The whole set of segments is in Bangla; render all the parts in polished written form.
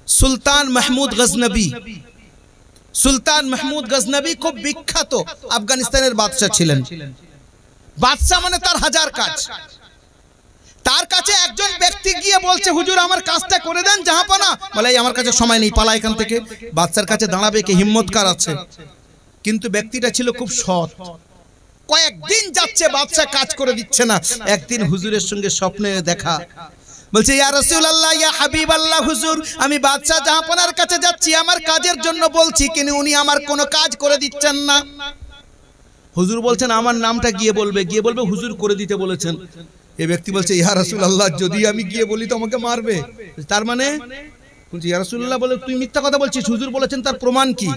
সুলতান মাহমুদ গজনবী, সুলতান মাহমুদ গজনবী খুব বিখ্যাত আফগানিস্তানের বাদশা ছিলেন। বাদশা মানে তার হাজার কাজ। তার কাছে একজন ব্যক্তি গিয়ে বলছে, হুজুর আমার কাজটা করে দেন জাহাপনা। বলে আমার কাছে সময় নেই, পালা এখান থেকে। বাদশার কাছে দাঁড়াবে কে হিম্মতকার আছে, কিন্তু ব্যক্তিটা ছিল খুব সৎ। কয়েকদিন যাচ্ছে বাদশা কাজ করে দিচ্ছে না। একদিন হুজুরের সঙ্গে স্বপ্নে দেখা, বলছে ইয়া রাসূলুল্লাহ ইয়া হাবিবাল্লাহ, হুজুর আমি বাদশা জাহাপনার কাছে যাচ্ছি, আমার কাজের জন্য বলছি, কিন্তু উনি আমার কোনো কাজ করে দিচ্ছেন না। হুজুর বলছেন আমার নামটা গিয়ে বলবে, গিয়ে বলবে হুজুর করে দিতে বলেছেন। এই ব্যক্তি বলছে ইয়া রাসূলুল্লাহ যদি আমি গিয়ে বলি তো আমাকে মারবে। তার মানে বলছে ইয়া রাসূলুল্লাহ বলে তুই মিথ্যা কথা বলছিস, হুজুর বলেছেন তার প্রমাণ কি?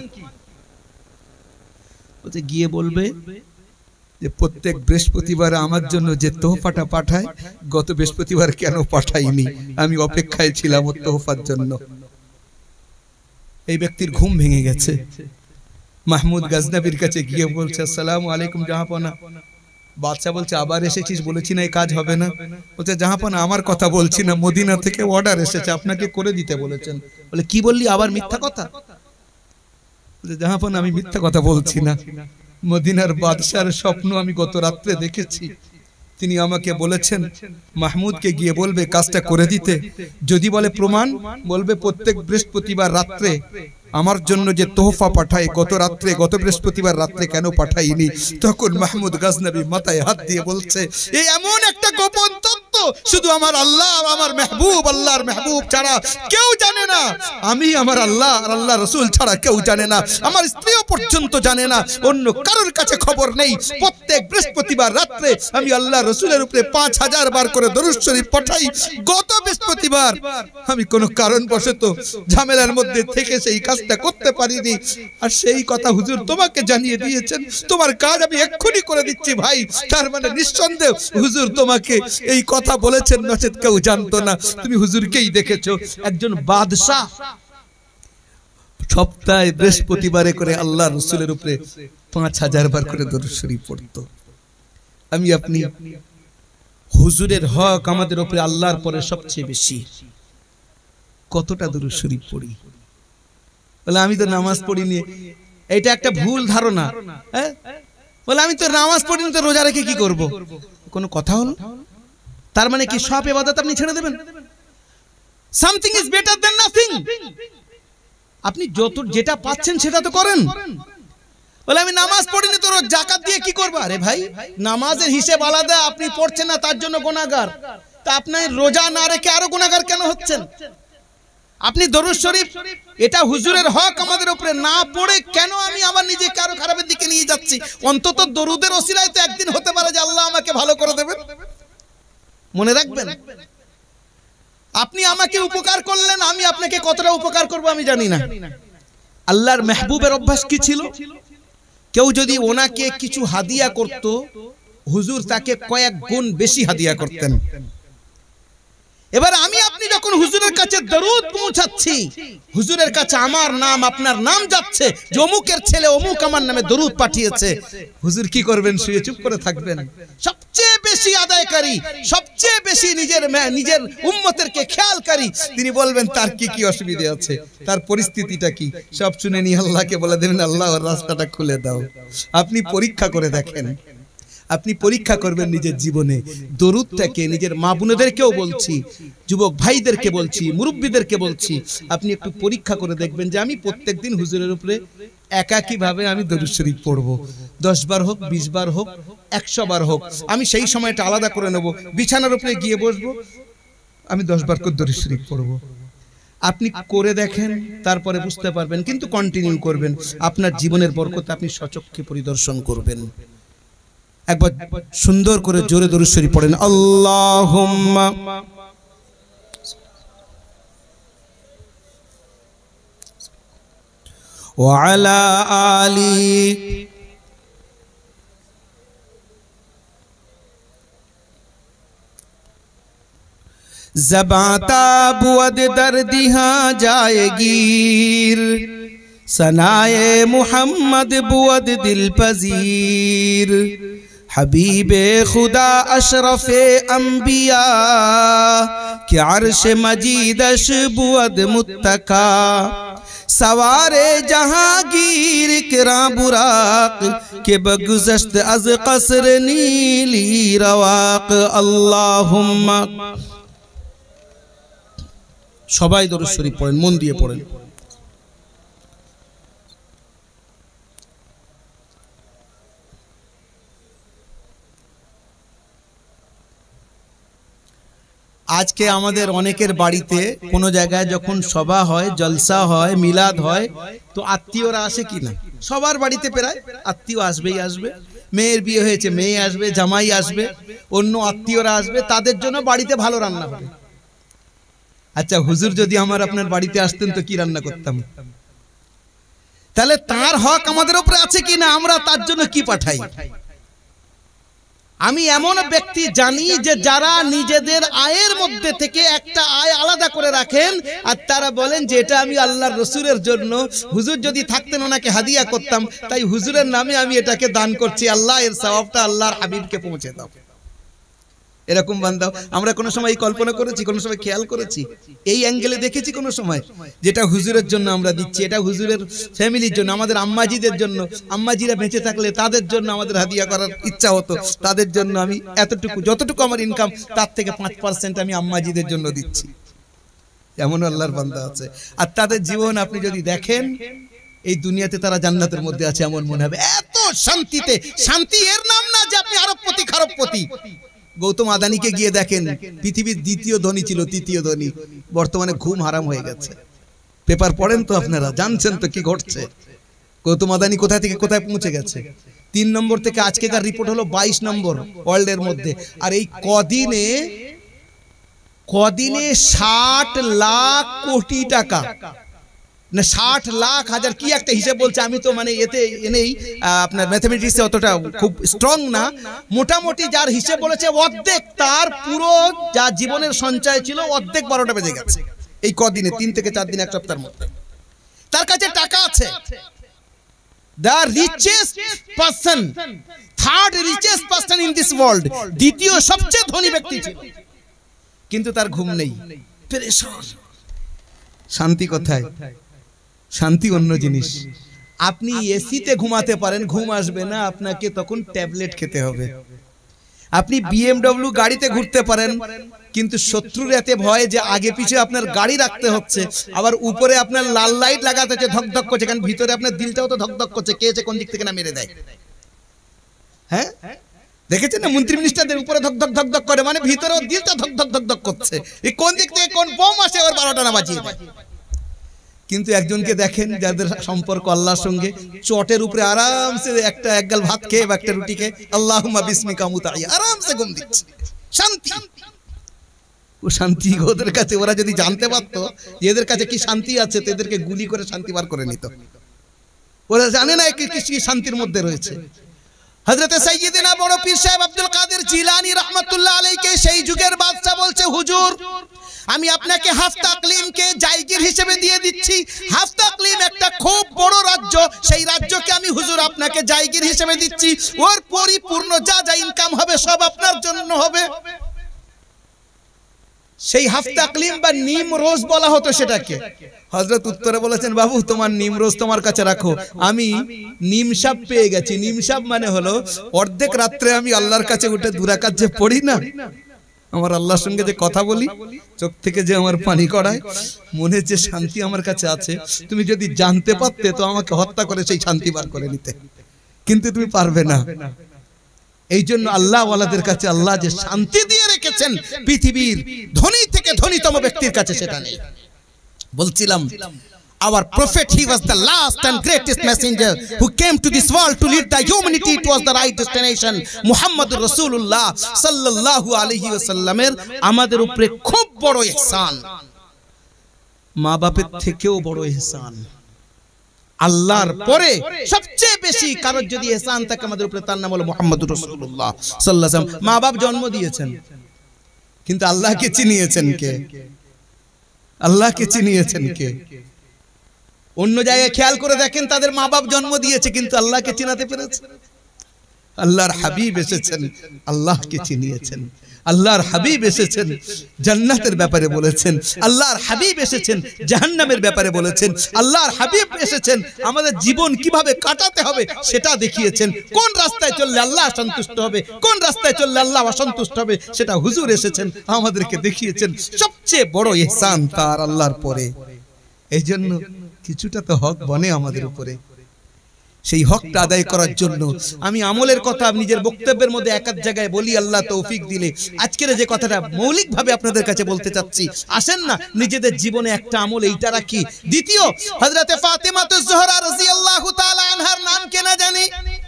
বলছে গিয়ে বলবে যে প্রত্যেক বৃহস্পতিবার আমার জন্য যে তোহফাটা পাঠায়, গত বৃহস্পতিবার কেন পাঠাইনি, আমি অপেক্ষায় ছিলাম ওর তোহফার জন্য। এই ব্যক্তির ঘুম ভেঙে গেছে। মাহমুদ গজনবীর কাছে গিয়ে বলছে আসসালামু আলাইকুম জাহাপনা। বাদশা বলছে আবার এসেছিস, বলেছি না এই কাজ হবে না। বলছে জাহাপনা আমার কথা বলছি না, মদিনা থেকে অর্ডার এসেছে আপনাকে করে দিতে বলেছেন। বলে কি বললি, আবার মিথ্যা কথা? বলছে জাহাপনা আমি মিথ্যা কথা বলছি না, মদিনার বাদশার স্বপ্ন আমি গত রাত্রে দেখেছি। তিনি আমাকে বলেছেন মাহমুদকে গিয়ে বলবে কাজটা করে দিতে। যদি বলে প্রমাণ, বলবে প্রত্যেক বৃহস্পতিবার রাত্রে আমার জন্য যে তোহফা পাঠায় গত রাত্রে, গত বৃহস্পতিবার রাত্রে কেন পাঠাইনি। তখন মাহমুদ গজনবী মাথায় হাত দিয়ে বলছে এই এমন একটা গোপন তত্ত্ব শুধু আমার আল্লাহ, আমার মেহবুব, আল্লাহর মেহবুব ছাড়া কেউ জানে না। আমি আমার আল্লাহ আর আল্লাহ রসুল ছাড়া কেউ জানে না, আমার স্ত্রীও পর্যন্ত জানে না, অন্য কারোর কাছে খবর নেই। প্রত্যেক বৃহস্পতিবার রাত্রে আমি আল্লাহ রসুলের উপরে 5000 বার করে দরুদ শরীফ পাঠাই। গত বৃহস্পতিবার আমি কোনো কারণবশত ঝামেলার মধ্যে থেকে সেই কাজটা করতে পারিনি, আর সেই কথা হুজুর তোমাকে জানিয়ে দিয়েছেন, তোমার কাজ আমি এক্ষুনি করে দিচ্ছি ভাই। তার মানে নিঃসন্দেহ হুজুর তোমাকে এই কথা বলেছেন, নচেত কেউ জানতো না, তুমি হুজুরকেই দেখেছো। একজন বাদশাহ সপ্তাহে বৃহস্পতিবারে করে আল্লাহ রসুলের উপরে 5000 বার করে দরুদ শরীফ পড়তো। আমি আপনি হুজুরের হক আমাদের উপরে আল্লাহর পরে সবচেয়ে বেশি। কতটা দরুদ শরীফ পড়ি? বলে আমি তো নামাজ পড়িনি, এটা একটা ভুল ধারণা। বলে আমি তো নামাজ পড়িনি, তো রোজা রেখে কি করব? কোনো কথা হলো? তার মানে কি সব ইবাদত আপনি ছেড়ে দেবেন? Something is better than nothing. আপনি যত যেটা পাচ্ছেন সেটা তো করেন। বলে আমি নামাজ পড়িনি, তো যাকাত দিয়ে কি করব? আরে ভাই নামাজের হিসেব আলাদা, আপনি পড়ছেন না তার জন্য গুনাহগার, তা আপনি রোজা না রেখে আরো গুনাহগার কেন হচ্ছেন? আপনি দরুদ শরীফ এটা হুজুরের হক আমাদের উপরে না পড়ে কেন আমি আমার নিজেকে আরো খারাপের দিকে নিয়ে যাচ্ছি? অন্তত দরুদের ওসিলায় তো একদিন হতে পারে যে আল্লাহ আমাকে ভালো করে দেবেন। মনে রাখবেন, আপনি আমাকে উপকার করলেন, আমি আপনাকে কতটা উপকার করব আমি জানি না। আল্লাহর মেহবুবের অভ্যাস কি ছিল? কেউ যদি ওনাকে কিছু হাদিয়া করত, হুজুর তাকে কয়েক গুণ বেশি হাদিয়া করতেন। এবার আমি আপনি যখন হুজুরের কাছে দরুদ পৌঁছাচ্ছি, হুজুরের কাছে আমার নাম আপনার নাম যাচ্ছে, যে অমুকের ছেলে অমুক আমার নামে দরুদ পাঠিয়েছে, হুজুর কি করবেন? শুয়ে চুপ করে থাকবেন? সবচেয়ে বেশি আদায়কারী, সবচেয়ে বেশি নিজের উম্মতেরকে খেয়ালকারী তিনি বলবেন তার কি কি অসুবিধা আছে, তার পরিস্থিতিটা কি, সব শুনে নিয়ে আল্লাহকে বলে দেবেন আল্লাহ ওর রাস্তাটা খুলে দাও। আপনি পরীক্ষা করে দেখেন, আপনি পরীক্ষা করবেন নিজের জীবনে দরুদটাকে। নিজের মা বোনেদেরকেও বলছি, যুবক ভাইদেরকে বলছি, মুরব্বীদেরকে বলছি, আপনি একটু পরীক্ষা করে দেখবেন যে আমি প্রত্যেকদিন হুজুরের উপরে একাকীভাবে আমি দরুদ শরীফ পড়ব। 10 বার হোক, 20 বার হোক, 100 বার হোক, আমি সেই সময়টা আলাদা করে নেব। বিছানার উপরে গিয়ে বসবো, আমি 10 বার করে দরুদ শরীফ পড়ব। আপনি করে দেখেন, তারপরে বুঝতে পারবেন। কিন্তু কন্টিনিউ করবেন, আপনার জীবনের বরকত আপনি সচক্ষে পরিদর্শন করবেন। একবার সুন্দর করে জোরে দরুদ শরীফ পড়েন, আল্লাহুম্মা ওয়া আলা আলি ज़बाता बुअद दर्दिहा जाएगीर, सनाए मुहम्मद बुअद दिल पजीर, हबीबे खुदा अशरफे अंबिया के अर्श मजीदश बुअद मुत्तका सवारे जहांगीर किरा बुराक के बगुज़श्त अज कसर नीली रवाक अल्लाहुम्मा सबाई दरूद शरीफ पढ़ें मन दिए पढ़ें आज के आमादेर अनेकेर बाड़ीते कोनो जायगाय जखन सभा हय जलसा हय मिलाद हय तो आत्मीयरा आसे कि ना सबार बाड़ीते प्राय आत्मीय आसबेई आसबे मेयेर बिये हयेछे मेये आसबे जामाई आसबे अन्य आत्मीयरा आसबे तादेर जोन्नो बाड़ीते भालो रान्ना होबे। अच्छा हुजूर यदि आमार आपनार बाड़ीते आसतेन तो कि रान्ना करताम ताहले तार हक आमादेर उपरे आछे कि ना आमरा तार जोन्नो कि पाठाई। আমি এমন ব্যক্তি জানি যে যারা নিজেদের আয়ের মধ্যে থেকে একটা আয় আলাদা করে রাখেন আর তারা বলেন যে এটা আমি আল্লাহর রাসূলের জন্য হুজুর যদি থাকতেন ওনাকে হাদিয়া করতাম তাই হুজুরের নামে আমি এটাকে দান করছি আল্লাহ এর সওয়াবটা আল্লাহর হাবিবকে পৌঁছে দাও। এরকম বান্দা আমরা কোন সময় কল্পনা করেছি কোন সময় খেয়াল করেছি এই অ্যাঙ্গেলে দেখেছি কোন সময় যেটা হুজুরের জন্য আমরা দিচ্ছি এটা হুজুরের ফ্যামিলির জন্য আমাদের আম্মাজিদের জন্য আম্মাজিরা বেঁচে থাকলে তাদের জন্য আমাদের হাদিয়া করার ইচ্ছা হতো তাদের জন্য আমি এতটুকু যতটুকু আমার ইনকাম তার থেকে 5% আমি আম্মাজিদের জন্য দিচ্ছি। এমন আল্লাহর বান্দা আছে আর তাদের জীবন আপনি যদি দেখেন এই দুনিয়াতে তারা জান্নাতের মধ্যে আছে এমন মনে হবে এত শান্তিতে শান্তি এর নাম না যে আপনি আরবপতি খারবপতি। গৌতম আদানিকে গিয়ে দেখেন পৃথিবীর দ্বিতীয় ধনী ছিল তৃতীয় ধনী বর্তমানে ঘুম হারাম হয়ে গেছে পেপার পড়েন তো আপনারা জানছেন তো কি ঘটছে গৌতম আদানি কোথা থেকে কোথায় পৌঁছে গেছে 3 নম্বর থেকে আজকেকার রিপোর্ট হলো 22 নম্বর ওয়ার্ল্ডের মধ্যে আর এই কদিনে 60 লাখ কোটি টাকা না 60 লাখ হাজার কি একটা হিসাব বলছে আমি তো মানে এতে এনেই আপনার ম্যাথমেটিক্সে অতটা খুব স্ট্রং না মোটামুটি যার হিসাব বলেছে অর্ধেক তার পুরো যা জীবনের সঞ্চয় ছিল অর্ধেক 12টা বেজে গেছে এই কদিনে 3 থেকে 4 দিন এক সপ্তাহের মধ্যে তার কাছে টাকা আছে the richest person third richest person in this world দ্বিতীয় সবচেয়ে ধনী ব্যক্তি ছিল কিন্তু তার ঘুম নেই পেরেশান। শান্তি কোথায় শান্তি অন্য জিনিস আপনি এসিতে ঘুমাতে পারেন ঘুম আসবে না আপনাকে তখন ট্যাবলেট খেতে হবে। আপনি বিএমডব্লিউ গাড়িতে ঘুরতে পারেন কিন্তু শত্রুর এতে ভয় যে আগে পিছে আপনার গাড়ি রাখতে হচ্ছে আবার উপরে আপনার লাল লাইট লাগাতে হচ্ছে ধকধক করছে কারণ ভিতরে আপনার দিলটাও তো ধকধক করছে কে এসে কোন দিক থেকে না মেরে দেয়। হ্যাঁ দেখেছেন না মন্ত্রী মিনিস্টারদের উপরে ধকধক ধকধক করে মানে ভিতরেও দিলটা ধকধক ধকধক করছে এই কোন দিক থেকে কোন বোম আসে ওর 12টা না বাজিয়ে দেয়। কিন্তু একজনকে দেখেন যাদের সম্পর্ক আল্লাহর সঙ্গে চটের উপরে আরামসে একটা এক গাল ভাত খেয়ে বা একটা রুটি খেয়ে আল্লাহুম্মা বিসমিকা মুতাইয়া আরামসে ঘুম দিচ্ছে শান্তি। ও শান্তি ওদের কাছে ওরা যদি জানতে পারতো এদের কাছে কি শান্তি আছে তো এদেরকে গুলি করে শান্তি বার করে নিত। ওরা জানে না কি শান্তির মধ্যে রয়েছে। হযরত সাইয়্যিদিনা বড় পীর সাহেব আব্দুল কাদের জিলানী রাহমাতুল্লাহ আলাইহি সেই যুগের বাদশা বলছে হুজুর আমি আপনাকে হাফ তাকলিমকে জায়গির হিসেবে দিয়ে দিচ্ছি। হাফ তাকলিম একটা খুব বড় রাজ্য সেই রাজ্যকে আমি হুজুর আপনাকে জায়গির হিসেবে দিচ্ছি ওর পরিপূর্ণ যা যা ইনকাম হবে সব আপনার জন্য হবে। সেই হাফ তাকলিম বা নিম রোজ বলা হতো সেটাকে হযরত উত্তরে বলেছেন বাবু তোমার নিম রোজ তোমার কাছে রাখো আমি নিম সাপ পেয়ে গেছি। নিম সাপ মানে হলো অর্ধেক রাত্রে আমি আল্লাহর কাছে উঠে দুরাকাত যে পড়ি না আমার আল্লাহর সঙ্গে যে কথা বলি চোখ থেকে যে আমার পানি করায় মনে যে শান্তি আমার কাছে আছে তুমি যদি জানতে পারতে তো আমাকে হত্যা করে সেই শান্তি বার করে নিতে কিন্তু তুমি পারবে না। এই জন্য আল্লাহ ওয়ালাদের কাছে আল্লাহ যে শান্তি দিয়ে রেখেছেন পৃথিবীর ধনী থেকে ধনীতম ব্যক্তির কাছে সেটা নেই। বলছিলাম our prophet he was the last and greatest messenger who came to this world to lead the humanity towards the right destination মুহাম্মদুর রাসূলুল্লাহ সাল্লাল্লাহু আলাইহি ওয়াসাল্লামের আমাদের উপরে খুব বড় ইহসান মা বাপের থেকেও বড় ইহসান আল্লাহর পরে সবচেয়ে বেশি কারোর যদি ইহসান থাকে আমাদের উপরে তার নাম হলো মুহাম্মদুর রাসূলুল্লাহ সাল্লাল্লাহু আলাইহি ওয়াসাল্লাম। মা বাপ জন্ম দিয়েছেন কিন্তু আল্লাহকে চিনিয়েছেন কে আল্লাহকে চিনিয়েছেন কে অন্য জায়গায় খেয়াল করে দেখেন তাদের মা বাপ জন্ম দিয়েছে কিন্তু আল্লাহকে চিনাতে পেরেছে আল্লাহর হাবিব এসেছেন, আল্লাহকে চিনিয়েছেন। আল্লাহর হাবিব এসেছেন, জান্নাতের ব্যাপারে বলেছেন। আল্লাহর হাবিব এসেছেন, জাহান্নামের ব্যাপারে বলেছেন। আল্লাহর হাবিব এসেছেন, আমাদের জীবন কিভাবে কাটাতে হবে সেটা দেখিয়েছেন। কোন রাস্তায় চললে আল্লাহ সন্তুষ্ট হবে, কোন রাস্তায় চললে আল্লাহ অসন্তুষ্ট হবে, সেটা হুজুর এসেছেন, আমাদেরকে দেখিয়েছেন। সবচেয়ে বড় ইহসান তার আল্লাহর পরে। এই জন্য কিছুটা তো হক বনে আমাদের উপরে। সেই হকটা আদায় করার জন্য আমি আমলের কথা নিজের বক্তব্যের মধ্যে এক এক জায়গায় বলি, আল্লাহ তৌফিক দিলে আজকের যে কথাটা মৌলিকভাবে আপনাদের কাছে বলতে চাচ্ছি, আসেন না নিজেদের জীবনে একটা আমল এইটা রাখি। দ্বিতীয়, হযরতে ফাতেমাতুজ জোহরা রাদিয়াল্লাহু তাআলা আনহার নাম কে না জানি?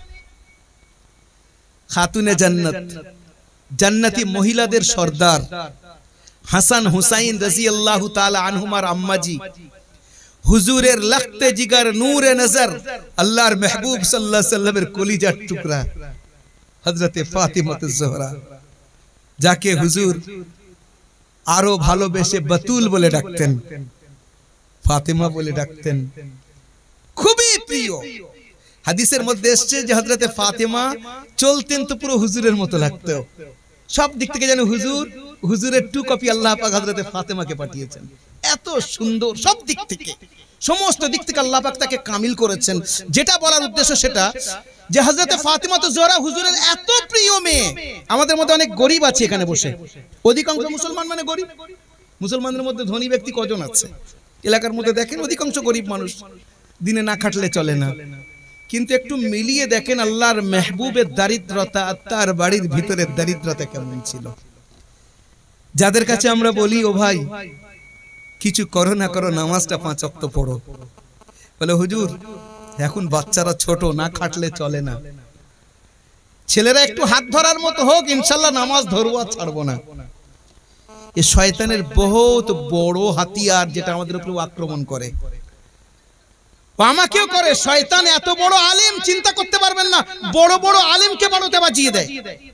খাতুনে জান্নাত, জান্নাতি মহিলাদের সর্দার, হাসান হুসাইন রাদিয়াল্লাহু তাআলা আনহুমার আম্মাজি, হুজুরের লখতে জিগার নূরে নজর, আল্লাহর মেহবুব সাল্লাল্লাহু আলাইহি সাল্লামের কলিজার টুকরা হযরতে ফাতিমাতুজ জোহরা, যাকে হুজুর আরো ভালোবেসে বাতুল বলে ডাকতেন, ফাতেমা বলে ডাকতেন। খুবই প্রিয়। হাদিসের মধ্যে এসেছে যে হযরতে ফাতেমা চলতেন তো পুরো হুজুরের মতো লাগতো। সব দিক থেকে যেন হুজুরের টু কপি আল্লাহ পাক হযরতে ফাতেমাকে পাঠিয়েছেন। এত সুন্দর, সব দিক থেকে, সমস্ত দিক থেকে আল্লাহ পাক তাকে কামিল করেছেন। যেটা বলার উদ্দেশ্য সেটা যে হযরতে ফাতিমাতুজ জোহরা হুজুরের এত প্রিয় মেয়ে। আমাদের মধ্যে অনেক গরিব আছে এখানে বসে, অধিকাংশ মুসলমান মানে গরিব। মুসলমানদের মধ্যে ধনী ব্যক্তি কজন আছে এলাকার মধ্যে? দেখেন অধিকাংশ গরিব মানুষ, দিনে না খাটলে চলে না। কিন্তু একটু মিলিয়ে দেখেন আল্লাহর মেহবুবের দারিদ্রতা আর তার বাড়ির ভিতরের দারিদ্রতা কেমন ছিল। যাদের কাছে আমরা বলি, ও ভাই কিছু করো না করো, নামাজটা 5 ওয়াক্ত পড়ো, বলে হুজুর এখন বাচ্চারা ছোট, না খাটলে চলে না। ছেলেরা একটু হাত ধরার মতো হোক, ইনশাআল্লাহ নামাজ ধরবো আর ছাড়বো না। এ শয়তানের বহুত বড় হাতিয়ার, যেটা আমাদের উপর আক্রমণ করে, আমাকেও করে। শয়তান এত বড় আলিম, চিন্তা করতে পারবেন না, বড় বড় আলিমকে বারোতে বাজিয়ে দেয়।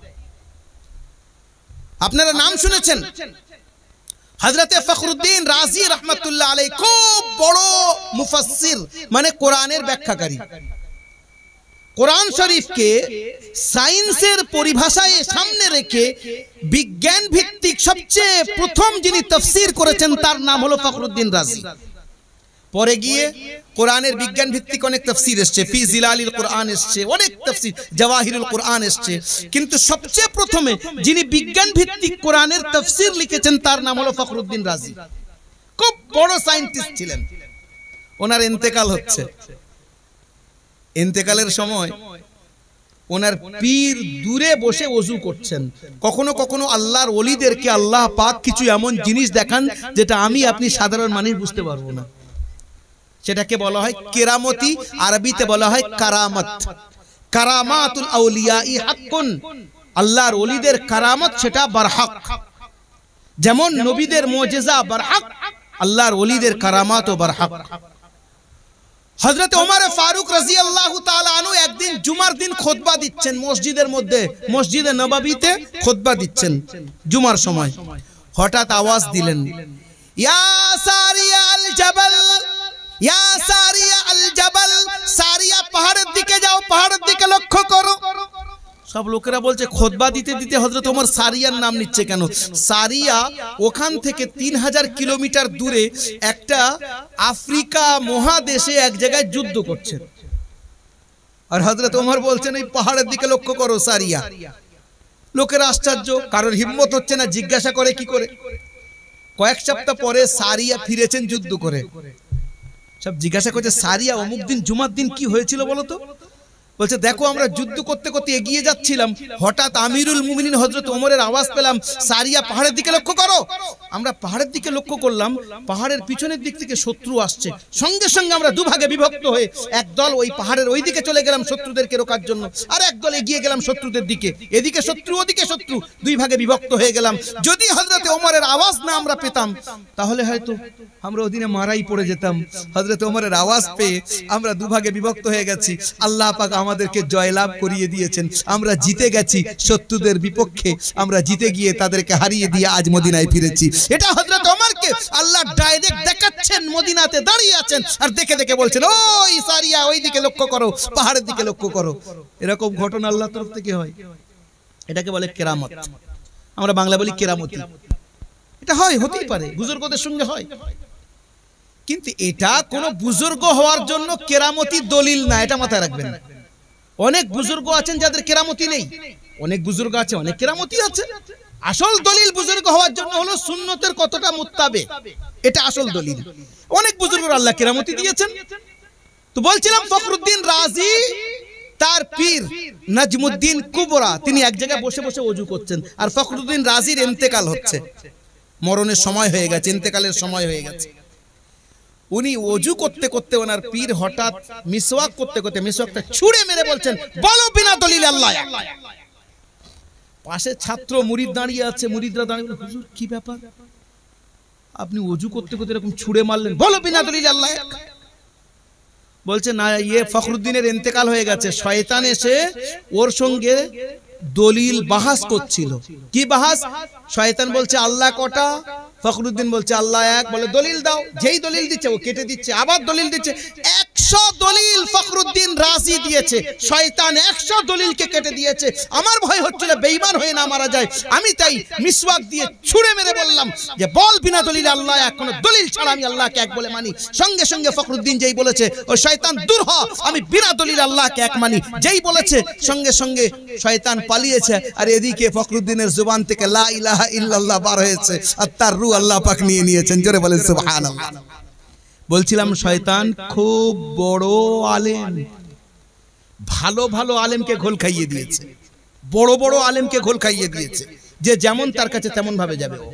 আপনারা নাম শুনেছেন হযরতে ফখরুদ্দিন রাজি রাহমাতুল্লাহ আলাইহি, খুব বড় মুফাসসির, মানে কোরআনের ব্যাখ্যাকারী। কোরআন শরীফকে সায়েন্সের পরিভাষায় সামনে রেখে বিজ্ঞান ভিত্তিক সবচেয়ে প্রথম যিনি তাফসীর করেছেন তার নাম হলো ফখরুদ্দিন রাজি। পরে গিয়ে কোরআনের বিজ্ঞান ভিত্তিক অনেক তাফসীর এসেছে, ফি জিলালিল কোরআন এসেছে, অনেক তাফসীর, জাওয়াহিরুল কোরআন এসেছে। কিন্তু সবচেয়ে প্রথমে যিনি বিজ্ঞান ভিত্তিক কোরআনের তাফসীর লিখেছেন তার নাম হলো ফখরুদ্দিন রাজি। খুব বড় সায়েন্টিস্ট ছিলেন। ওনার ইন্তেকাল হচ্ছে। ইন্তেকালের সময় ওনার পীর দূরে বসে ওযু করছেন। কখনো কখনো আল্লাহর ওলিদেরকে আল্লাহ পাক কিছু এমন জিনিস দেখান যেটা আমি আপনি সাধারণ মানুষ বুঝতে পারবো না। সেটাকে বলা হয় কেরামতি, আরবিতে বলা হয় কারামত। কারামাতুল আউলিয়াই হাক্কুন, আল্লাহর ওলিদের কারামত সেটা বারহাক। যেমন নবীদের মুজিজা বারহাক, আল্লাহর ওলিদের কারামাতও বারহাক। হযরত ওমর ফারুক রাদিয়াল্লাহু তাআলা আনহু একদিন জুমার দিন খুতবা দিচ্ছেন মসজিদের মধ্যে, মসজিদে নববীতে খুতবা দিচ্ছেন জুমার সময়। হঠাৎ আওয়াজ দিলেন, ইয়া সারিয়া আল জাবাল, ইয়া সারিয়া আল জাবাল, সারিয়া পাহাড়ের দিকে যাও, পাহাড়ের দিকে লক্ষ্য করো। সব লোকেরা বলছে খুতবা দিতে দিতে হযরত ওমর সারিয়ার নাম নিচ্ছে কেন? সারিয়া ওখান থেকে 3000 কিলোমিটার দূরে একটা আফ্রিকা মহাদেশে এক জায়গায় যুদ্ধ করছে, আর হযরত ওমর বলছেন এই পাহাড়ের দিকে লক্ষ্য করো সারিয়া। লোকেরা আশ্চর্য, কারোর হিম্মত হচ্ছে না, জিজ্ঞাসা করে কি করে। কয়েক সপ্তাহ পরে সারিয়া ফিরেছেন যুদ্ধ করে। সব জিজ্ঞাসা করছে, সারিয়া অমুক দিন জুমার দিন কি হয়েছিল বলো তো? বলছে দেখো আমরা যুদ্ধ করতে করতে এগিয়ে যাচ্ছিলাম, হঠাৎ আমিরুল মুমিনিন হযরত ওমরের আওয়াজ পেলাম, সারিয়া পাহাড়ের দিকে লক্ষ্য করো। আমরা পাহাড়ের দিকে লক্ষ্য করলাম, পাহাড়ের পিছনের দিক থেকে শত্রু আসছে। সঙ্গে সঙ্গে আমরা দুভাগে বিভক্ত হয়ে একদল ওই পাহাড়ের ওই দিকে চলে গেলাম শত্রুদেরকে রোকার জন্য, আর একদল এগিয়ে গেলাম শত্রুদের দিকে। এদিকে শত্রু ওদিকে শত্রু, দুই ভাগে বিভক্ত হয়ে গেলাম। যদি হযরত ওমরের আওয়াজ না আমরা পেতাম তাহলে হয়তো আমরা ওদিনে মারাই পড়ে যেতাম। হযরত ওমরের আওয়াজ পেয়ে আমরা দুভাগে বিভক্ত হয়ে গেছি। আল্লাহ পাক আমাদেরকে জয়লাভ করিয়ে দিয়েছেন। আমরা জিতে গেছি শত্রুদের বিপক্ষে, আমরা জিতে গিয়ে তাদেরকে হারিয়ে দিয়ে আজ মদিনায় ফিরেছি। এটা হযরত ওমরকে আল্লাহ ডাইরেক্ট দেখাচ্ছেন, মদিনাতে দাঁড়িয়ে আছেন আর দেখে দেখে বলছেন, ওই সারিয়া ওই দিকে লক্ষ্য করো, পাহাড়ের দিকে লক্ষ্য করো। এরকম ঘটনা আল্লাহর তরফ থেকে হয়, এটাকে বলে কেরামত। আমরা বাংলা বলি কেরামতি। এটা হয়, হতেই পারে, বুজুর্গদের সঙ্গে হয়, কিন্তু এটা কোন বুজুর্গ হওয়ার জন্য কেরামতি দলিল না, এটা মাথায় রাখবেন। অনেক বুজুর্গ আছেন যাদের কেরামতি নেই, অনেক বুজুর্গ আছে অনেক কেরামতি আছে। আসল দলিল বুজুর্গ হওয়ার জন্য হলো সুন্নতের কতটা মুত্তাবে, এটা আসল দলিল। অনেক বুজুর্গ আল্লাহ কেরামতি দিয়েছেন। তো বলছিলাম ফখরুদ্দিন রাজি তার পীর নাজমুদ্দিন কুবরা তিনি এক জায়গায় বসে বসে ওযু করছেন, আর ফখরুদ্দিন রাজির ইন্তেকাল হচ্ছে, মরণের সময় হয়ে গেছে, ইন্তেকালের সময় হয়ে গেছে। উনি ওযু করতে করতে ওনার পীর হঠাৎ মিসওয়াক করতে করতে মিসওয়াকটা ছুঁড়ে মেরে বলছেন, বলো বিনা দলিলে আল্লাহ এক। পাশে ছাত্র মুরিদ দাঁড়িয়ে আছে, মুরিদরা দাঁড়িয়ে বলে, হুজুর কি ব্যাপার, আপনি ওযু করতে করতে এরকম ছুঁড়ে মারলেন, বলো বিনা দলিলে আল্লাহ এক। বলছে না, ইয়ে ফখরুদ্দিনের ইন্তেকাল হয়ে গেছে, শয়তান এসে ওর সঙ্গে দলিল বাহাস করছিল। কি বাহাস? শয়তান বলছে আল্লাহ কটা, ফখরুদ্দিন বলছে আল্লাহ এক, বলে দলিল দাও। যেই দলিল দিচ্ছে ও কেটে দিচ্ছে, আবার দলিল দিচ্ছে। 100 দলিল ফখরুদ্দিন রাজি দিয়েছে, শয়তান 100 দলিলকে কেটে দিয়েছে। আমার ভয় হচ্ছিল বেঈমান হয়ে না মারা যায়, আমি তাই মিসওয়াক দিয়ে ছুঁড়ে মেরে বললাম যে বল বিনা দলিলে আল্লাহ এক, কোনো দলিল ছাড়া আমি আল্লাহকে এক বলে মানি। সঙ্গে সঙ্গে ফখরুদ্দিন যেই বলেছে ও শয়তান দূর হ, আমি বিনা দলিলে আল্লাহকে এক মানি, যেই বলেছে সঙ্গে সঙ্গে শয়তান পালিয়েছে। আর এদিকে ফখরুদ্দিনের জবান থেকে লা ইলাহা ইল্লাল্লাহ বার হয়েছে, আর তার রূহ আল্লাহ পাক নিয়ে নিয়েছেন। জোরে বলেন সুবহানাল্লাহ। বলছিলাম শয়তান খুব বড় আলেম, ভালো ভালো আলেমকে ঘোল খাইয়ে দিয়েছে, বড় বড় আলেমকে ঘোল খাইয়ে দিয়েছে, যে যেমন তার কাছে তেমন ভাবে যাবে ও।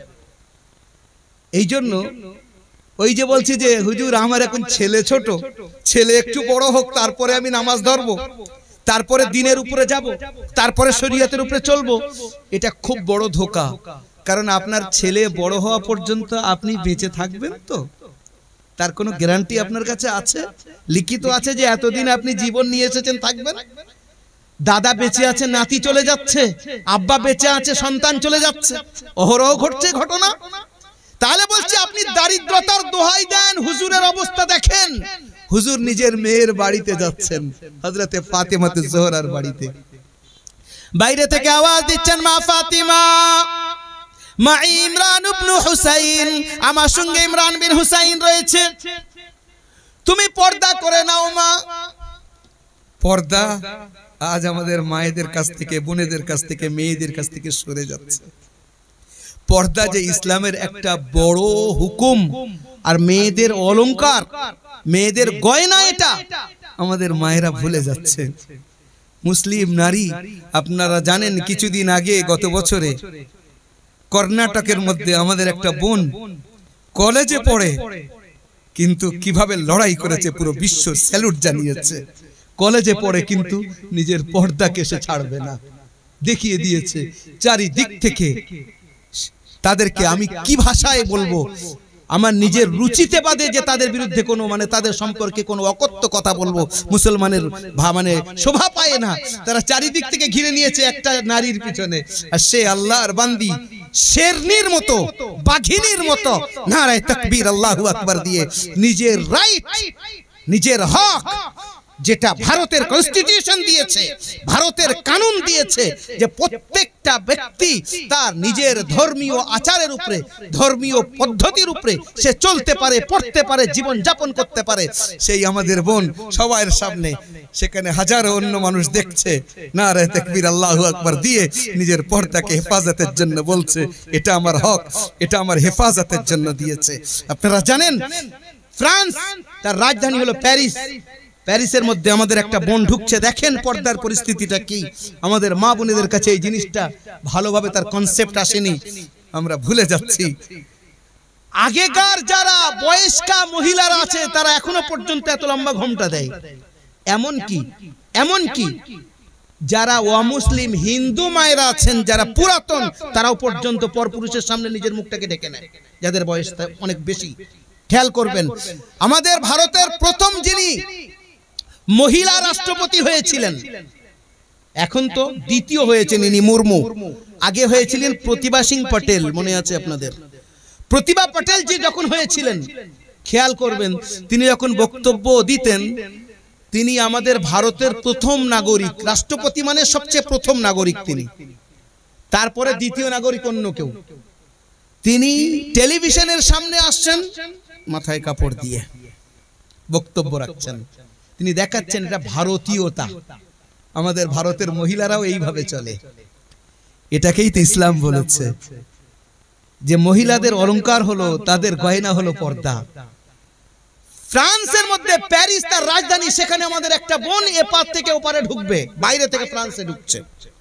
এই জন্য ওই যে বলছি যে হুজুর আমার এখন ছেলে ছোট, ছেলে একটু বড় হোক তারপরে আমি নামাজ ধরবো, তারপরে দিনের উপরে যাব, তারপরে শরীয়তের উপরে চলবো, এটা খুব বড় ধোঁকা। কারণ আপনার ছেলে বড় হওয়া পর্যন্ত আপনি বেঁচে থাকবেন তো? তার কোনো গ্যারান্টি আপনার কাছে আছে? লিখিত আছে যে এতদিন আপনি জীবন নিয়ে এসেছেন, থাকবেন? দাদা বেঁচে আছে, নাতি চলে যাচ্ছে, আব্বা বেঁচে আছে, সন্তান চলে যাচ্ছে, অহরহ ঘটছে ঘটনা। তাহলে বলছি আপনি দারিদ্রতার দোহাই দেন, হুজুরের অবস্থা দেখেন। হুজুর নিজের মেয়ের বাড়িতে যাচ্ছেন, হযরতে ফাতেমাতুজ জোহরার বাড়িতে। বাইরে থেকে আওয়াজ দিচ্ছেন, মা ফাতিমা, মা ইমরান ইবনে হুসাইন, আমার সঙ্গে ইমরান বিন হুসাইন রয়েছে, তুমি পর্দা করে নাও মা। পর্দা আজ আমাদের মায়েদের কাছ থেকে, বোনেদের কাছ থেকে, মেয়েদের কাছ থেকে সরে যাচ্ছে। পর্দা যে ইসলামের একটা বড় হুকুম, আর মেয়েদের অলংকার, মেয়েদের গয়না, এটা আমাদের মায়েরা ভুলে যাচ্ছে। মুসলিম নারী, আপনারা জানেন কিছুদিন আগে গত বছরে কর্ণাটকের মধ্যে আমাদের একটা বোন কলেজে পড়ে, কিন্তু কিভাবে লড়াই করেছে, পুরো বিশ্ব স্যালুট জানিয়েছে। কলেজে পড়ে কিন্তু নিজের পর্দাকে সে ছাড়বে না, দেখিয়ে দিয়েছে চারিদিক থেকে। তাদেরকে আমি কি ভাষায় বলবো, আমার নিজের রুচিতে বাদে যে তাদের বিরুদ্ধে কোনো তাদের সম্পর্কে কোনো অকথ্য কথা বলবো, মুসলমানের শোভা পায় না। তারা চারিদিক থেকে ঘিরে নিয়েছে একটা নারীর পিছনে, আর সে আল্লাহর বান্দি শেরনির মতো, বাঘিনীর মতো নারায়ে তাকবীর আল্লাহু আকবার দিয়ে নিজের রাইট, নিজের হক, যেটা ভারতের কনস্টিটিউশন দিয়েছে, ভারতের কানুন দিয়েছে, যে প্রত্যেকটা ব্যক্তি তার নিজের ধর্মীয় আচারের উপরে, ধর্মীয় পদ্ধতির উপরে সে চলতে পারে, পড়তে পারে, জীবন যাপন করতে পারে। সেই আমাদের বোন সবার সামনে, সেখানে হাজারো অন্য মানুষ দেখছে, নারায়ে তাকবীর আল্লাহু আকবার দিয়ে নিজের পর্দাকে হেফাজতের জন্য বলছে, এটা আমার হক, এটা আমার হেফাজতের জন্য দিয়েছে। আপনারা জানেন ফ্রান্স, তার রাজধানী হলো প্যারিস, প্যারিসের মধ্যে আমাদের একটা বোন ঢুকছে, দেখেন পর্দার পরিস্থিতিটা কি। আমাদের মা বোনেদের কাছে এই জিনিসটা ভালোভাবে তার কনসেপ্ট আসেনি, আমরা ভুলে যাচ্ছি। আগেকার যারা বয়স্কা মহিলারা আছে তারা এখনো পর্যন্ত এত লম্বা ঘোমটা দেয়, এমনকি যারা অমুসলিম হিন্দু মায়েরা আছেন, যারা পুরাতন, তারাও পর্যন্ত পরপুরুষের সামনে নিজের মুখটাকে ঢেকে নেয়, যাদের বয়স অনেক বেশি। খেয়াল করবেন, আমাদের ভারতের প্রথম যিনি মহিলা রাষ্ট্রপতি হয়েছিলেন, এখন তো দ্বিতীয় হয়েছেন ইনি মুর্মু। আগে হয়েছিলেন প্রতিভা সিং পটেল, মনে আছে আপনাদের? প্রতিভা পটেল জি যখন হয়েছিলেন, খেয়াল করবেন তিনি যখন বক্তব্য দিতেন, তিনি আমাদের ভারতের প্রথম নাগরিক, রাষ্ট্রপতি মানে সবচেয়ে প্রথম নাগরিক তিনি, তারপরে দ্বিতীয় নাগরিক অন্য কেউ। তিনি টেলিভিশনের সামনে আসছেন মাথায় কাপড় দিয়ে, বক্তব্য রাখছেন, তিনি দেখাচ্ছেন এটা ভারতীয়তা, আমাদের ভারতের মহিলারাও এইভাবে চলে। এটাকেই তো ইসলাম বলেছে যে মহিলাদের অলংকার হলো, তাদের গয়না হলো পর্দা। ফ্রান্সের মধ্যে প্যারিস তার রাজধানী, সেখানে আমাদের একটা বোন এপার থেকে ওপারে ঢুকবে, বাইরে থেকে ফ্রান্সে ঢুকছে।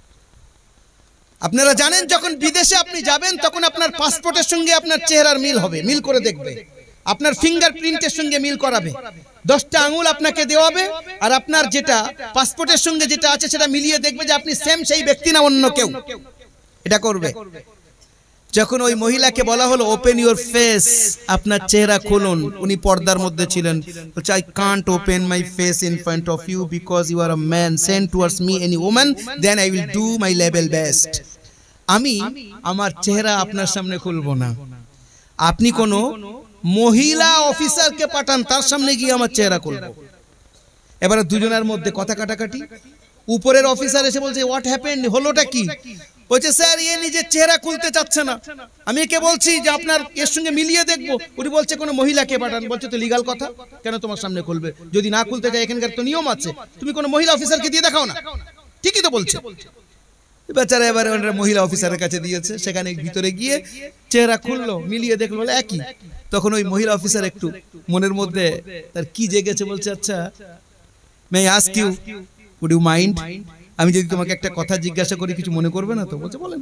আপনারা জানেন যখন বিদেশে আপনি যাবেন তখন আপনার পাসপোর্টের সঙ্গে আপনার চেহারার মিল হবে, মিল করে দেখবে, আপনার ফিঙ্গারপ্রিন্টের সঙ্গে মিল করাবে, 10টা আঙুল আপনাকে দেওয়াবে, আর আপনার যেটা পাসপোর্টের সঙ্গে যেটা আছে সেটা মিলিয়ে দেখবে যে আপনি সেম সেই ব্যক্তি না অন্য কেউ, এটা করবে। যখন ওই মহিলাকে বলা হলো ওপেন ইউর ফেস, আপনার চেহারা খুলুন, উনি পর্দার মধ্যে ছিলেন, বলছে I can't open my face in front of you because you are a man, send towards me any woman, then I will do my level best. আমি আমার চেহারা আপনার সামনে খুলবো না, আপনি কোনো মহিলা অফিসারকে পাঠান, তার সামনে গিয়ে আমার চেহারা খুলবো। এবারে দুজনের মধ্যে কথা কাটাকাটি, উপরের অফিসার এসে বলছে হোয়াট হ্যাপেন্ড, হলোটা কি? বলছে স্যার এ নিজের চেহারা খুলতে চাচ্ছে না, আমি একে বলছি যে আপনার এর সঙ্গে মিলিয়ে দেখবো, উনি বলছে কোনো মহিলাকে পাঠান। বলছে তো লিগাল কথা, কেন তোমার সামনে খুলবে? যদি না খুলতে চায় এখানকার তো নিয়ম আছে, তুমি কোনো মহিলা অফিসারকে দিয়ে দেখাও না। ঠিকই তো বলছে। বেচারা এবারে মহিলা অফিসারের কাছে দিয়েছে, সেখানে ভিতরে গিয়ে চেহারা খুললো, মিলিয়ে দেখলো একই। তখন ওই মহিলা অফিসার একটু মনের মধ্যে তার কি জেগেছে, বলছে আচ্ছা may I ask you, would you mind, আমি যদি তোমাকে একটা কথা জিজ্ঞাসা করি কিছু মনে করবে না তো? বলছে বলেন।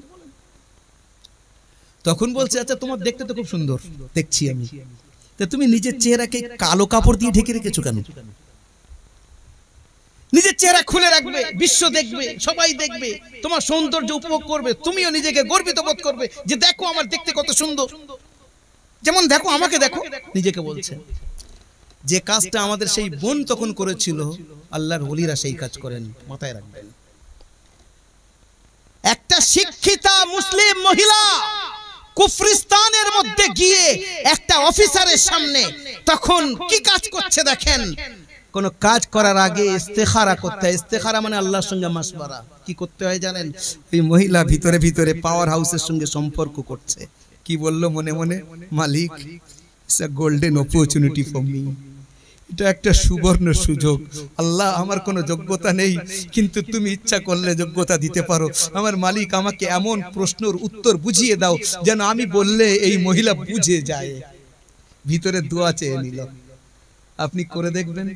তখন বলছে আচ্ছা তোমার দেখতে তো খুব সুন্দর দেখছি আমি, তা তুমি নিজের চেহারাকে কালো কাপড় দিয়ে ঢেকে রেখেছো কেন? নিজের চেহারা খুলে রাখবে, বিশ্ব দেখবে, সবাই দেখবে, তোমার সৌন্দর্য উপভোগ করবে, তুমিও নিজেকে গর্বিত বোধ করবে যে দেখো আমার দেখতে কত সুন্দর, যেমন দেখো আমাকে দেখো, নিজেকে বলছে। যে কাজটা আমাদের সেই বোন তখন করেছিল, আল্লাহর ওলিরা সেই কাজ করেন, মাথায় রাখবেন। একটা শিক্ষিতা মুসলিম মহিলা কুফরিস্তানের মধ্যে গিয়ে একটা অফিসারের সামনে তখন কি কাজ করছে দেখেন। কোন কাজ করার আগে ইস্তেখারা করতে হয়, ইস্তেখারা মানে আল্লাহর সঙ্গে মাশওয়ারা। কি করতে হয় জানেন? ওই মহিলা ভিতরে ভিতরে পাওয়ার হাউসের সঙ্গে সম্পর্ক করছে, কি বললো মনে মনে, মালিক it's a golden opportunity for me, এটা একটা সুবর্ণ সুযোগ, আল্লাহ আমার কোনো যোগ্যতা নেই কিন্তু তুমি ইচ্ছা করলে যোগ্যতা দিতে পারো, আমার মালিক আমাকে এমন প্রশ্নের উত্তর বুঝিয়ে দাও যেন আমি বললে এই মহিলা বুঝে যায়। ভিতরে দোয়া চেয়ে নিল। আপনি করে দেখবেন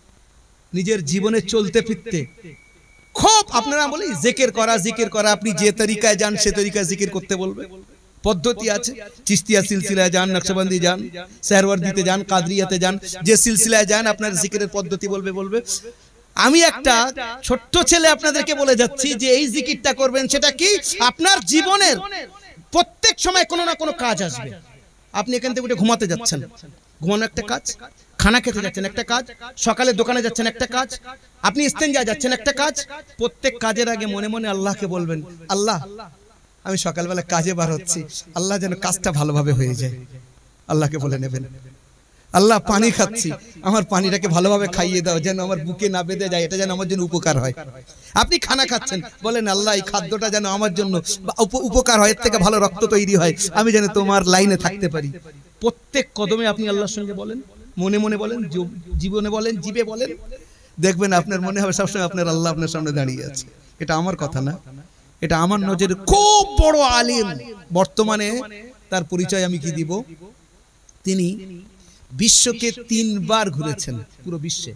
নিজের জীবনে চলতে ফিরতে খুব, আপনারা বলে জিকির করা, জিকির করা, আপনি যে তরিকায় যান সে তরিকায় জিকির করতে বলবে, পদ্ধতি আছে। চিস্তিয়া সিলসিলায় যান, নকশবন্দি যান, সেহরওয়ার্দিতে যান, কাদরিয়াতে যান, যে সিলসিলায় যান আপনার জিকিরের পদ্ধতি বলবে। আমি একটা ছোট্ট ছেলে আপনাদেরকে বলে যাচ্ছি যে এই জিকিরটা করবেন, সেটা কি আপনার জীবনের প্রত্যেক সময় কোনো না কোনো কাজ আসবে। আপনি এখান থেকে উঠে ঘুমাতে যাচ্ছেন, ঘুমানো একটা কাজ, খানা খেতে যাচ্ছেন একটা কাজ, সকালে দোকানে যাচ্ছেন একটা কাজ, আপনি ইস্তেঞ্জা যাচ্ছেন একটা কাজ। প্রত্যেক কাজের আগে মনে মনে আল্লাহকে বলবেন, আল্লাহ আমি সকালবেলা কাজে বার হচ্ছি, আল্লাহ যেন কাজটা ভালোভাবে হয়ে যায়। আল্লাহকে বলে নেবেন, আল্লাহ পানি খাচ্ছি, আমার পানিটাকে ভালোভাবে খাইয়ে দাও, যেন আমার বুকে না বেঁধে যায়, এটা যেন আমার জন্য উপকার হয়। আপনি খানা খাচ্ছেন, বলেন আল্লাহ এই খাদ্যটা যেন আমার জন্য উপকার হয়, এর থেকে ভালো রক্ত তৈরি হয়, আমি যেন তোমার লাইনে থাকতে পারি। প্রত্যেক কদমে আপনি আল্লাহর সঙ্গে বলেন, মনে মনে বলেন, জীবনে বলেন, জিভে বলেন, দেখবেন আপনার মনে হবে সবসময় আপনার আল্লাহ আপনার সামনে দাঁড়িয়ে আছে। এটা আমার কথা না, এটা আমার নজরে খুব বড় আলিম। বর্তমানে তার পরিচয় আমি কি দিব, তিনি বিশ্বকে 3 বার ঘুরেছেন, পুরো বিশ্বে।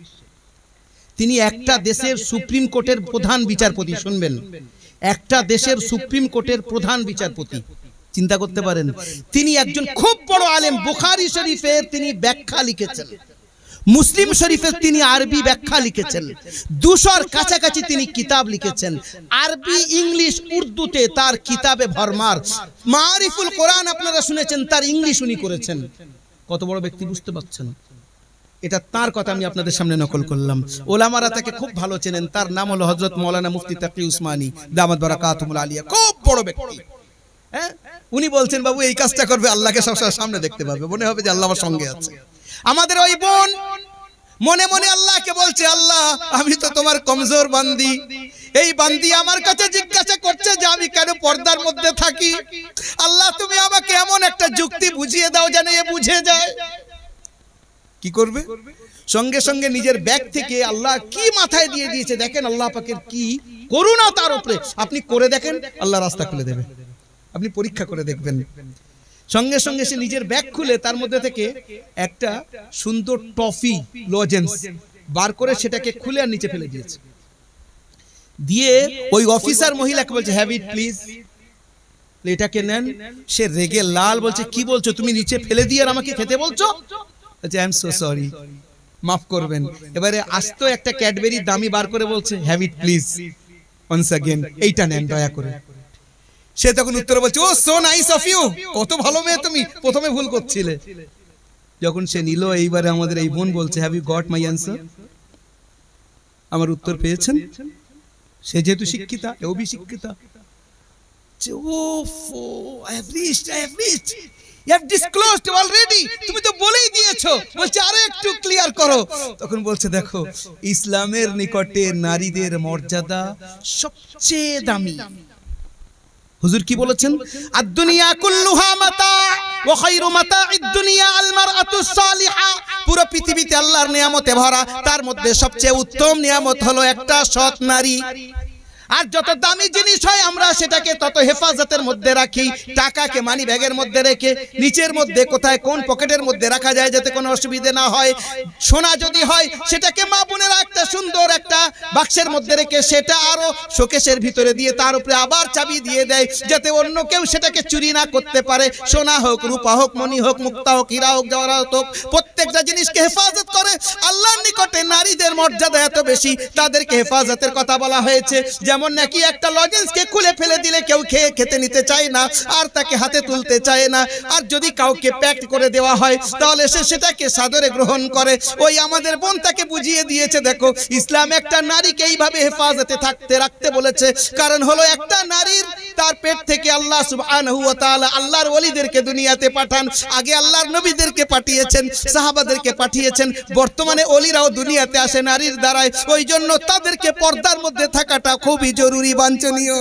তিনি একটা দেশের সুপ্রিম কোর্টের প্রধান বিচারপতি, শুনবেন, একটা দেশের সুপ্রিম কোর্টের প্রধান বিচারপতি, চিন্তা করতে পারেন। তিনি একজন খুব বড় আলেম। বুখারী শরীফের তিনি ব্যাখ্যা লিখেছেন, মুসলিম শরীফের তিনি আরবি ব্যাখ্যা লিখেছেন, 200-র কাছাকাছি তিনি কিতাব লিখেছেন, আরবি, ইংলিশ, উর্দুতে তার কিতাবে ভরমার। মারিফুল কোরআন আপনারা শুনেছেন, তার ইংলিশ উনি করেছেন। কত বড় ব্যক্তি বুঝতে পারছেন? এটা তার কথা আমি আপনাদের সামনে নকল করলাম। ওলামারা তাকে খুব ভালো চেনেন, তার নাম হলো হযরত মাওলানা মুফতি তাকি উসমানী দামাত বারাকাতুহুল আলিয়া, খুব বড় ব্যক্তি। হ্যাঁ, উনি বলছেন বাবু এই কাজটা করবে, আল্লাহকে সবসময় সামনে দেখতে পাবে, মনে হবে যে আল্লাহ আমার সঙ্গে আছে। আমাদের ওই বোন মনে মনে আল্লাহকে বলছে, আল্লাহ আমি তো তোমার কমজোর বান্দি, এই বান্দি আমার কাছে জিজ্ঞাসা করছে যে আমি কেন পর্দার মধ্যে থাকি। আল্লাহ তুমি আমাকে এমন একটা যুক্তি বুঝিয়ে দাও যেন এ বুঝে যায়। কি করবে? সঙ্গে সঙ্গে নিজের ব্যাগ থেকে আল্লাহ কি মাথায় দিয়ে দিয়েছে দেখেন, আল্লাহ পাকের কি করুণা তার উপরে। আপনি করে দেখেন, আল্লাহ রাস্তা খুলে দেবে, আপনি পরীক্ষা করে দেখবেন। সঙ্গে সঙ্গে সে নিজের ব্যাগ খুলে তার মধ্যে থেকে একটা সুন্দর টফি লজেন্স বার করে সেটাকে খুলে আর নিচে ফেলে দিয়েছে। দিয়ে ওই অফিসার মহিলাকে বলছে, হ্যাভ ইট প্লিজ, এটাকে নেন। সে রেগে লাল, বলছে কি বলছো তুমি, নিচে ফেলে দিয়ে আর আমাকে খেতে বলছো? বলছে আই এম সো সরি, মাফ করবেন। এবারে আস্ত একটা ক্যাডবেরি দামি বার করে বলছে, have it please once again, এইটা নেন দয়া করে। সে তখন উত্তরে বলছে, oh so nice of you, কত ভালো মেয়ে তুমি, প্রথমে ভুল করছিলে। যখন সে নিল, এইবারে আমাদের এই বোন বলছে, have you got my answer, আমার উত্তর পেয়েছেন? সে যেহেতু শিক্ষিতা, এও বি শিক্ষিতা। I have reached, you have disclosed already, তুমি তো বলেই দিয়েছো। বলছে আরো একটু ক্লিয়ার করো। তখন বলছে দেখো, ইসলামের নিকটে নারীদের মর্যাদা সবচেয়ে দামি। হুজুর কি বলেছেন? আদ-দুনিয়া কুল্লুহা মাতা ওয়া খায়রু মাতা'id দুনিয়া আল মারআতুস সালিহা। পুরো পৃথিবীতে আল্লাহর নিয়ামতে ভরা, তার মধ্যে সবচেয়ে উত্তম নিয়ামত হলো একটা সৎ নারী। আর যত দামি জিনিস হয় আমরা সেটাকে তত হেফাজতের মধ্যে রাখি। টাকাকে মানি ব্যাগের মধ্যে রেখে নিচের মধ্যে কোথায় কোন পকেটের মধ্যে রাখা যায় যাতে কোনো অসুবিধা না হয়। সোনা যদি হয় সেটাকে মা বোনেরা একটা সুন্দর একটা বাক্সের মধ্যে রেখে সেটা আরো শোকেসের ভিতরে দিয়ে তার উপরে আবার চাবি দিয়ে দেয় যাতে অন্য কেউ সেটাকে চুরি না করতে পারে। সোনা হোক, রূপা হোক, মণি হোক, মুক্তা হোক, হীরা হোক, জওহরাত হোক, প্রত্যেকটা জিনিসকে হেফাজত করে। আল্লাহর নিকটে নারীদের মর্যাদা এত বেশি, তাদেরকে হেফাজতের কথা বলা হয়েছে। যেমন নাকি একটা লজেন্সকে খুলে ফেলে দিলে কেউ খেতে নিতে চায় না আর তাকে হাতে তুলতে চায় না, আর যদি কাউকে প্যাক করে দেওয়া হয় তাহলে সে সেটাকে সাদরে গ্রহণ করে। ওই আমাদের বোন তাকে বুঝিয়ে দিয়েছে, দেখো ইসলাম একটা নারীকে এইভাবে হেফাজতে রাখতে বলেছে। কারণ হলো একটা নারীর তার পেট থেকে আল্লাহ সুবহানাহু ওয়া তাআলা আল্লাহর ওলিদেরকে দুনিয়াতে পাঠান। আগে আল্লাহর নবীদেরকে পাঠিয়েছেন, সাহাবাদেরকে পাঠিয়েছেন, বর্তমানে ওলিরাও দুনিয়াতে আসে নারীর দ্বারাই। ওই জন্য তাদেরকে পর্দার মধ্যে থাকাটা খুবই জরুরি, বাঞ্ছনীয়।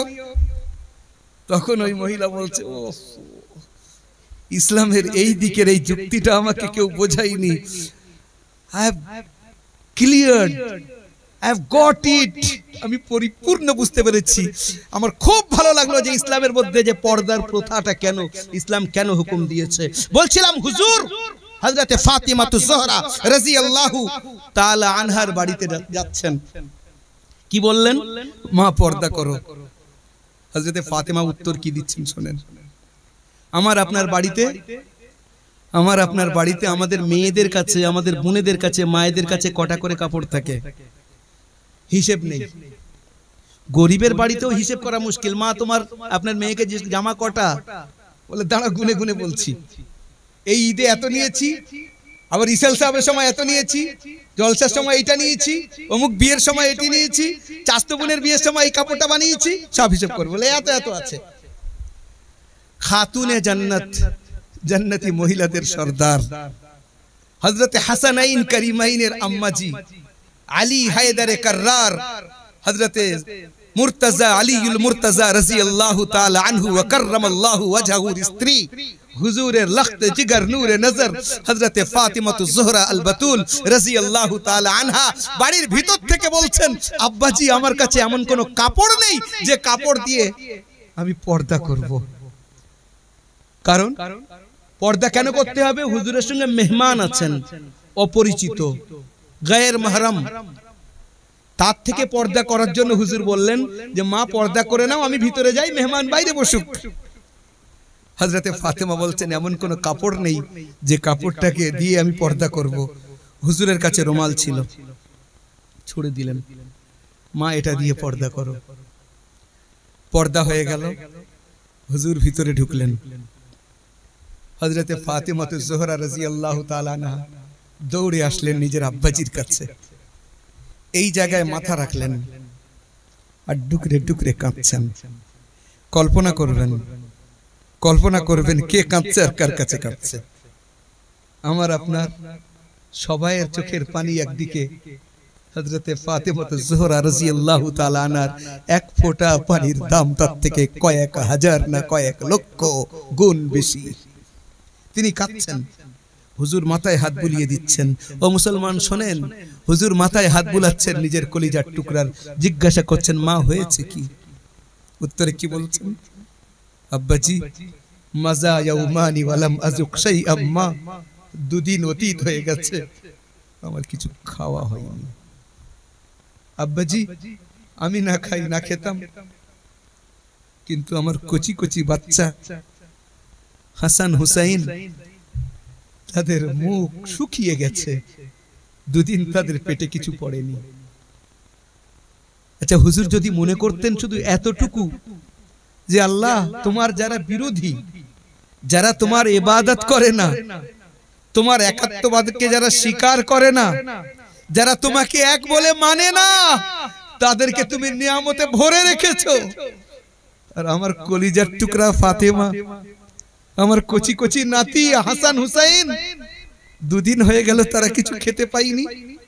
তখন ওই মহিলা বলছে, ও ইসলামের এই দিকের এই যুক্তিটা আমাকে কেউ বোঝায়নি। I have cleared, I have got it, আমি পরিপূর্ণ বুঝতে পেরেছি। আমার খুব ভালো লাগলো যে ইসলামের মধ্যে যে পর্দার প্রথাটা কেন, ইসলাম কেন হুকুম দিয়েছে। বলছিলাম হুজুর হযরতে ফাতিমাতুজ জোহরা রাদিয়াল্লাহু তাআলা আনহার বাড়িতে যাচ্ছেন। কি বললেন? মা পর্দা করো। হযরতে ফাতিমা উত্তর কি দিচ্ছেন শুনেন। আমার আপনার বাড়িতে আমাদের মেয়েদের কাছে, আমাদের বোনেদের কাছে, মায়েদের কাছে কটা করে কাপড় থাকে? হিসেব নেই। গরিবের বাড়িতেও হিসেব করা মুশকিল। মা তোমার আপনার মেয়েকে জামা কটা? বলে দাঁড়া গুনে গুনে বলছি। এই ঈদে এত নিয়েছি, আবার ইসাল সাহেবের সময় এত নিয়েছি, জলসার সময় এইটা নিয়েছি, অমুক বিয়ের সময় এটি নিয়েছি, চাচতো বোনের বিয়ের সময় এই কাপড়টা বানিয়েছি, সব হিসেব করবে। বলে এত এত আছে। খাতুনে জান্নাত, জান্নাতি মহিলাদের সর্দার হযরতে হাসানাইন করিমাইনের আম্মাজি আলী হায়দারে কাররার হযরতে মুর্তজা আলীউল মুর্তজা রাদিয়াল্লাহু তাআলা আনহু ওয়া কাররামাল্লাহু ওয়াজহুর স্ত্রী হুজুরের লখত জিগর নূরে নজর হযরতে ফাতিমাতুজ জোহরা আল বাতুল রাদিয়াল্লাহু তাআলা আনহা বাড়ির ভিতর থেকে বলছেন, আব্বাজি আমার কাছে এমন কোনো কাপড় নেই যে কাপড় দিয়ে আমি পর্দা করব। কারণ পর্দা কেন করতে হবে? হুজুরের সঙ্গে মেহমান আছেন, অপরিচিত, গায়ের মাহরাম, তার থেকে পর্দা করার জন্য হুজুর বললেন যে মা পর্দা করে নাও, আমি ভিতরে যাই, মেহমান বাইরে বসুক। হযরতে ফাতেমা বলছেন এমন কোন কাপড় নেই যে কাপড়টাকে দিয়ে আমি পর্দা করব। হুজুরের কাছে রুমাল ছিল, ছুড়ে দিলেন, মা এটা দিয়ে পর্দা করো। পর্দা হয়ে গেল। হুজুর ভিতরে ঢুকলেন। হযরতে ফাতিমাতুজ জোহরা রাদিয়াল্লাহু তাআলা আনহা দৌড়ে আসলেন নিজের আব্বাজির কাছে, এই জায়গায় মাথা রাখলেন আর ডুকরে ডুকরে কাঁদছেন। কল্পনা করবেন কে কাঁদছে আর কার কাছে কাঁদছে। আমার আপনার সবাইয়ের চোখের পানি একদিকে, হযরতে ফাতেমা জোহরা রাদিয়াল্লাহু তাআলা আনহার এক ফোঁটা পানির দাম তার থেকে কয়েক হাজার না কয়েক লক্ষ গুণ বেশি। তিনি কাঁদছেন, হুজুর মাথায় হাত বুলিয়ে দিচ্ছেন। ও মুসলমান শোনেন, হুজুর মাথায় হাত বুলাচ্ছেন নিজের কলিজার টুকরার, জিজ্ঞাসা করছেন মা হয়েছে কি? উত্তরে কি বলছেন? আব্বাজি মাজা ইয়াউমানি ওয়ালাম আযুক শাইআম, মা দুদিন অতীত হয়ে গেছে, আমার কিছু খাওয়া হয়নি। আব্বাজি আমি না খাই না খেতাম, কিন্তু আমার কচি কচি বাচ্চা হাসান হুসাইন তাদের মুখ শুকিয়ে গেছে, দুদিন তাদের পেটে কিছু পড়েনি। আচ্ছা হুজুর যদি মনে করতেন শুধু এতটুকু যে আল্লাহ তোমার যারা বিরোধী, যারা তোমার ইবাদত করে না, তোমার একাত্মবাদকে যারা স্বীকার করে না, যারা তোমাকে এক বলে মানে না, তাদেরকে তুমি নিয়ামতে ভরে রেখেছো, আর আমার কলিজার টুকরা ফাতেমা, আমার কচি কচি নাতি হাসান হুসাইন দুদিন হয়ে গেল তারা কিছু খেতে পাইনি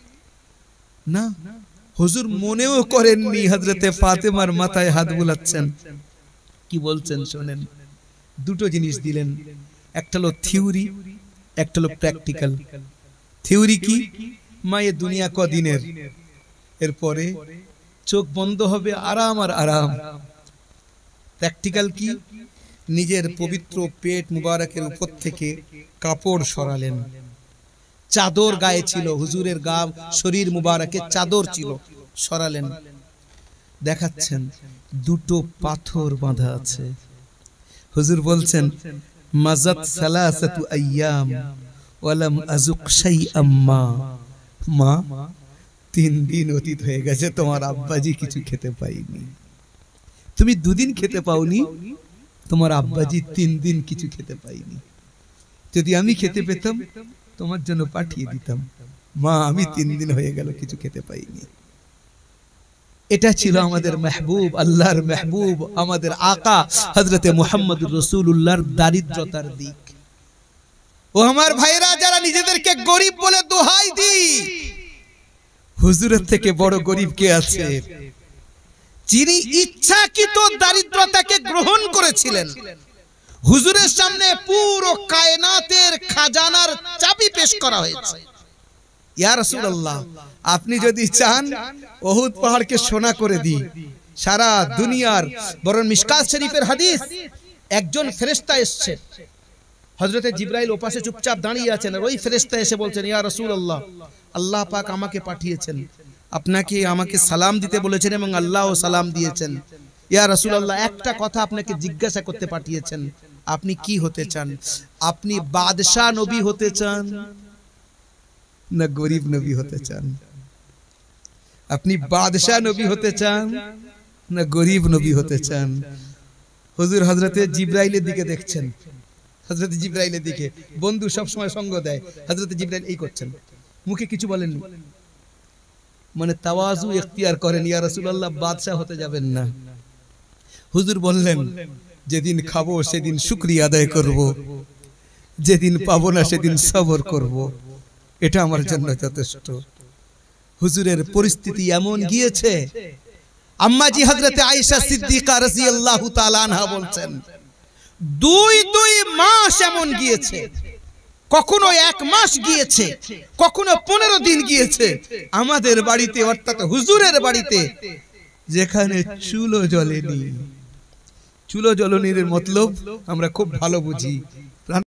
না। হুজুর মনেও করেননি, হযরতে ফাতেমার মাথায় হাত বুলাচ্ছেন। কি বলছেন শোনেন, দুটো জিনিস দিলেন, একটা হলো থিওরি, একটা হলো প্র্যাকটিক্যাল। থিওরি কি? মায়ে দুনিয়া কদিনের, এরপরে চোখ বন্ধ হবে, আরাম আর আরাম। প্র্যাকটিক্যাল কি? নিজের পবিত্র পেট মুবারকের উপর থেকে কাপড় সরালেন, চাদর গায়ে ছিল, হুজুরের গা শরীর মুবারকে চাদর ছিল, সরালেন, দেখাচ্ছেন দুটো পাথর বাঁধা আছে। হুজুর বলছেন মাজাত সালাসাতু আইয়াম ওয়ালাম আযুক শাইআম, মা 3 দিন অতীত হয়ে গেছে, তোমার আব্বাজি কিছু খেতে পাইনি। তুমি 2 দিন খেতে পাওনি, তোমার আব্বাজি 3 দিন কিছু খেতে পাইনি। যদি আমি খেতে পেতাম তোমার জন্য পাঠিয়ে দিতাম, মা আমি 3 দিন হয়ে গেল কিছু খেতে পাইনি। এটা ছিল আমাদের মেহবুব, আল্লাহর মেহবুব, আমাদের আকা হযরতে মুহাম্মদুর রাসূলুল্লাহর দারিদ্রতার দিক। ও আমার ভাইরা, যারা নিজেদেরকে গরিব বলে দোহাই দিই, হুজুরের থেকে বড় গরিব কে আছে? যিনি ইচ্ছাকৃত দারিদ্রতাকে গ্রহণ করেছিলেন। হুজুরের সামনে পুরো কায়নাতের খাজানার চাবি পেশ করা হয়েছে। ইয়া রাসূলুল্লাহ, আপনি যদি চান উহুদ পাহাড়কে সোনা করে দিই, সারা দুনিয়ার, বরং মিশকাত শরীফের হাদিস, একজন ফেরেশতা এসেছে, হযরতে জিবরাইল ওপাশে চুপচাপ দাঁড়িয়ে আছেন, আর ওই ফেরেশতা এসে বলছেন ইয়া রাসূলুল্লাহ, আল্লাহ পাক আমাকে পাঠিয়েছেন, আপনাকে আমাকে সালাম দিতে বলেছেন এবং আল্লাহও সালাম দিয়েছেন। ইয়া রাসূলুল্লাহ, একটা কথা আপনাকে জিজ্ঞাসা করতে পাঠিয়েছেন, আপনি কি হতে চান? আপনি বাদশাহ নবী হতে চান না গরিব নবী হতে চান? আপনি বাদশাহ নবী হতে চান না গরিব নবী হতে চান? হুজুর হযরতে জিবরাইলের দিকে দেখছেন, হযরতে জিবরাইলের দিকে, বন্ধু সব সময় সঙ্গ দেয়, হযরতে জিবরাইল এই করছেন, মুখে কিছু বলেননি, মানে তাওয়াজু ইখতিয়ার করেন, ইয়া রাসূলুল্লাহ বাদশাহ হতে যাবেন না। হুজুর বললেন যেদিন খাবো সেদিন শুকরিয়া আদায় করব, যেদিন পাবো না সেদিন সবর করব, এটা আমার জন্য যথেষ্ট। হুজুরের পরিস্থিতি এমন গিয়েছে, আম্মাজি হযরতে আয়েশা সিদ্দিকা রাদিয়াল্লাহু তাআলা আনহা বলছেন 2 মাস এমন গিয়েছে, কখনো 1 মাস গিয়েছে, কখনো 15 দিন গিয়েছে আমাদের বাড়িতে, অর্থাৎ হুজুরের বাড়িতে, যেখানে চুলো জ্বলেনি। চুলো জ্বলনির মতলব আমরা খুব ভালো বুঝি।